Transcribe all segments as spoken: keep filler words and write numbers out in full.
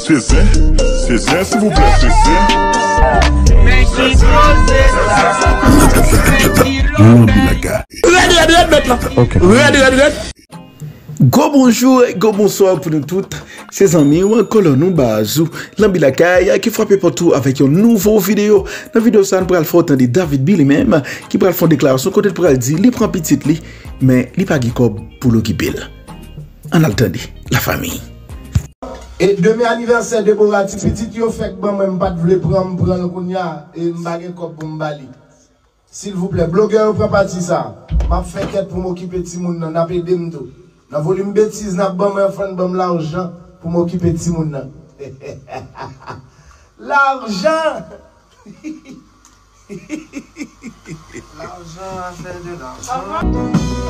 C'est ça, c'est ça, s'il vous plaît, c'est ça. Mais qui Ready, ready, ready, maintenant. Ok. Ready, ready, ready. Go bonjour et go bonsoir pour nous toutes. Ces amis, ou encore nous bazou. L'ambilakaya qui frappe partout avec une nouvelle vidéo. Dans la vidéo, ça nous pral faire entendre David Bill lui-même qui pral faire une déclaration côté de pral dire, il prend petit li, mais il pas gikob pour l'okipel. En attendant, la famille. Et demain anniversaire de Borati petit yo fait que moi même pas de vle prendre prendre kounya et m'bagé cop pour m'bali. S'il vous plaît, blogueur prend parti ça. M'a fait quête pour m'occuper de moun nan n'a pédé m'to. Dans volume bêtise n'a bon mon frère bon l'argent pour m'occuper de moun nan. L'argent. L'argent a fait de l'argent.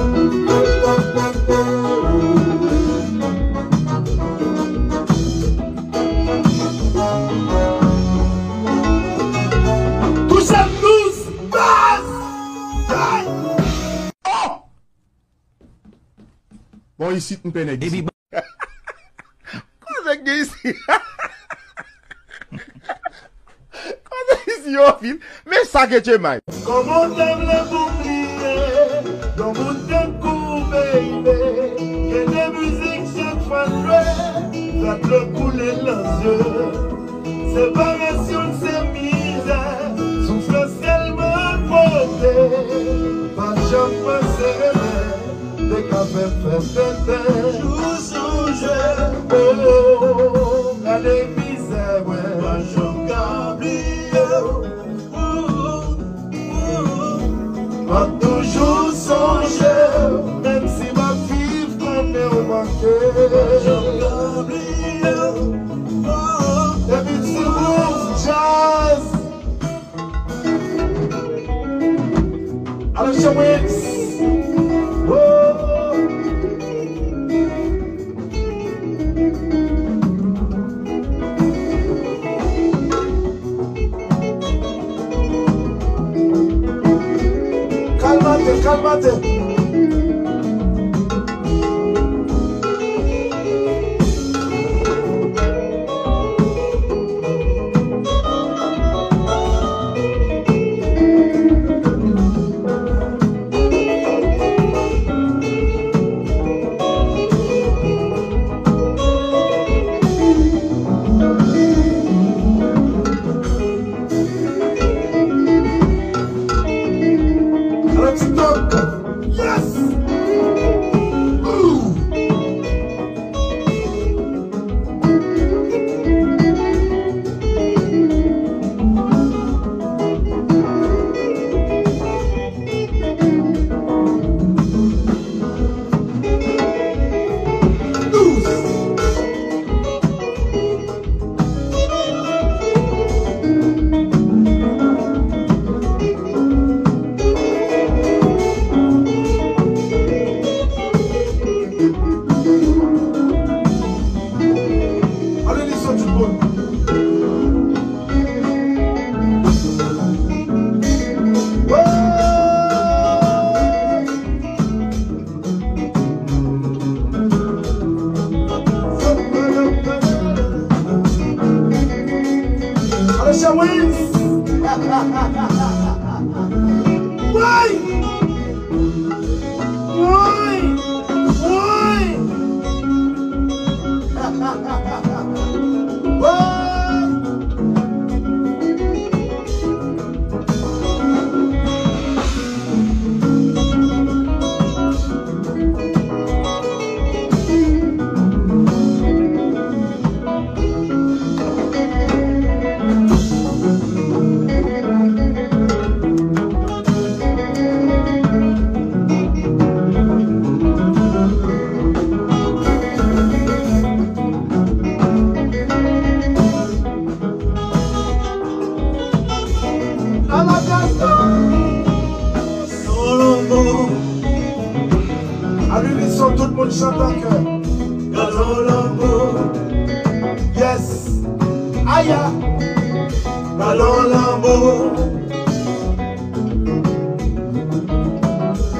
Bon, ici, tu me peines. Qu'est-ce que c'est ici? Qu'est-ce que c'est ici, au fil? Mais ça que tu m'as. Comment t'aimes les boucliers? Dans mon temps, baby. Il y a des musiques chaque fois de ça te couler les yeux. Séparation de ces misères. Souffle seulement portée. Pas de champ, des cafés fait jour songe, oh, à les misères, ouais, pas j'en gablier, pas toujours songe, même si ma vie connaît au manqué, pas j'en gablier, et puis c'est bon, jazz, alors Shawix. Calmate, calmate. Tout le monde chante en cœur. Gardons l'amour. Yes. Aïe. Gardons l'amour.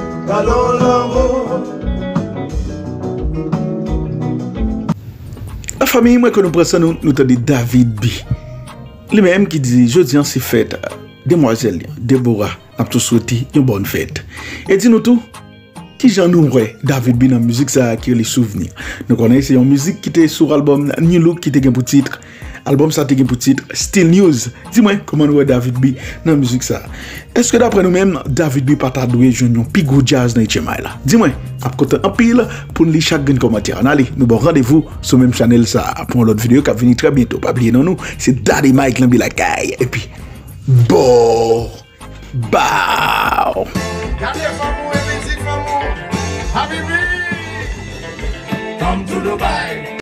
Gardons l'amour. La famille, moi, que nous prenons ça, nous, nous avons David B. Lui-même qui dit, je dis, c'est fête, demoiselle, Déborah, n'a tout souhaité une bonne fête. Et dis-nous tout, qui j'en nouwè David B dans la musique, ça qui est les souvenirs. Nous connaissons une musique qui était sur l'album New Look, qui était pour titre. Album ça était pour titre Still News. Dis-moi comment nous David B dans la musique ça. Est-ce que d'après nous-mêmes David B pas ta doué jeune un pigou jazz dans Chemaï là. Dis-moi, ap content en pile pour lire chaque gain commentaire. Allez, nous bon rendez-vous sur même channel ça pour l'autre vidéo qui va venir très bientôt. Pas oublier non nous, c'est Daddy Mike Lambi la caille et puis bon bow. Come to Dubai.